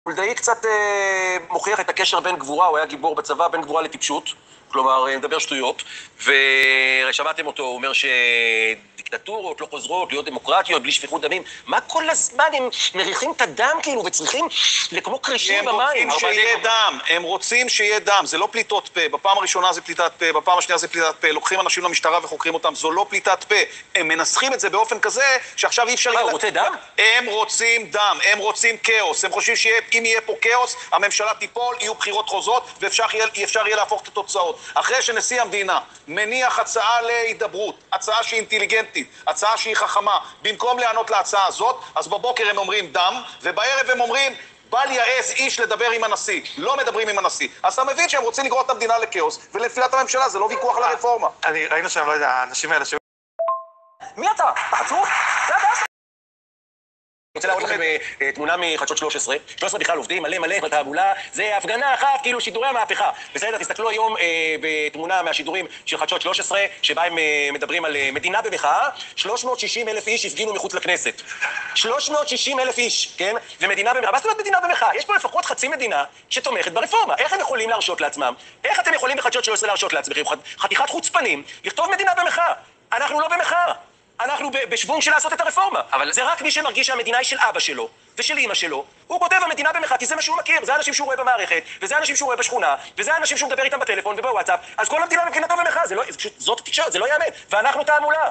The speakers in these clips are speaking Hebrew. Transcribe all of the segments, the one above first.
חולדאי קצת מוכיח את הקשר בין גבורה, הוא היה גיבור בצבא, בין גבורה לטיפשות, כלומר, מדבר שטויות, ושמעתם אותו, הוא אומר שדיקטטורות לא חוזרות, להיות דמוקרטיות, בלי שפיכות דמים. מה כל הזמן הם מריחים את הדם כאילו, וצריכים כמו קרישים במים? הם רוצים שיהיה דם, זה לא פליטות פה, בפעם הראשונה זה פליטת פה, בפעם השנייה זה פליטת פה, לוקחים אנשים למשטרה וחוקרים אותם, זו לא פליטת פה. הם מנסחים את זה באופן כזה, שעכשיו אי אפשר... מה, הוא רוצה דם? הם רוצים דם, הם רוצים כאוס, הם חושבים שאם יהיה פה כאוס, הממשלה תיפול, יהיו בחירות חוזרות, ואפשר יהיה להפוך את התוצאות. אחרי שנשיא המדינה מניח הצעה להידברות, הצעה שהיא אינטליגנטית, הצעה שהיא חכמה, במקום לענות להצעה הזאת, אז בבוקר הם אומרים דם, ובערב הם אומרים, בל יעז איש לדבר עם הנשיא, לא מדברים עם הנשיא. אז אתה מבין שהם רוצים לגרור את המדינה לכאוס, ולנפילת הממשלה, זה לא ויכוח על הרפורמה. ראינו שהם, לא יודע, האנשים האלה ש... מי אתה? תעצרו! זה הבעיה שלך! אני רוצה להראות לכם תמונה מחדשות 13. 13 בכלל עובדים מלא בתעמולה. זה הפגנה אחת, כאילו שידורי המהפכה. בסדר, תסתכלו היום בתמונה מהשידורים של חדשות 13, שבה הם מדברים על מדינה במחאה. 360,000 איש הפגינו מחוץ לכנסת. 360,000 איש, כן? ומדינה במחאה. מה זאת אומרת מדינה במחאה? יש פה לפחות חצי מדינה שתומכת ברפורמה. איך הם יכולים להרשות לעצמם? איך אתם יכולים בחדשות 13 להרשות לעצמכם? חתיכת חוצפנים, לכתוב מדינה במחאה. אנחנו לא במחאה. אנחנו בשוונג של לעשות את הרפורמה. אבל זה רק מי שמרגיש שהמדינה היא של אבא שלו ושל אמא שלו. הוא כותב המדינה במחאה, כי זה מה שהוא מכיר. זה האנשים שהוא רואה במערכת, וזה האנשים שהוא רואה בשכונה, וזה האנשים שהוא מדבר איתם בטלפון ובוואטסאפ. אז כל המדינה מבחינתו במחאה. זאת התקשורת, זה לא יאמן. ואנחנו תעמולה.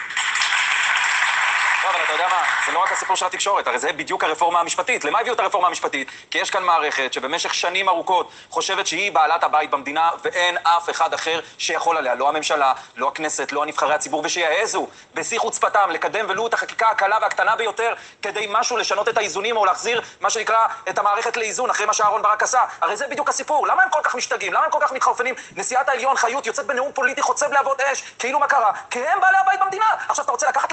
אבל אתה יודע מה, זה לא רק הסיפור של התקשורת, הרי זה בדיוק הרפורמה המשפטית. למה הביאו את הרפורמה המשפטית? כי יש כאן מערכת שבמשך שנים ארוכות חושבת שהיא בעלת הבית במדינה, ואין אף אחד אחר שיכול עליה, לא הממשלה, לא הכנסת, לא הנבחרי הציבור, ושיעזו בשיא חוצפתם לקדם ולו את החקיקה הקלה והקטנה ביותר, כדי משהו לשנות את האיזונים או להחזיר מה שנקרא את המערכת לאיזון, אחרי מה שאהרון ברק עשה. הרי זה בדיוק הסיפור. למה הם כל כך משתגעים? למה הם כל כך מתחרפנים? נשיאת העליון חיות יוצאת בנאום פוליטי חוצב להבות אש, כאילו מה קרה? כי הם בעלי הבית במדינה. עכשיו אתה רוצה לקחת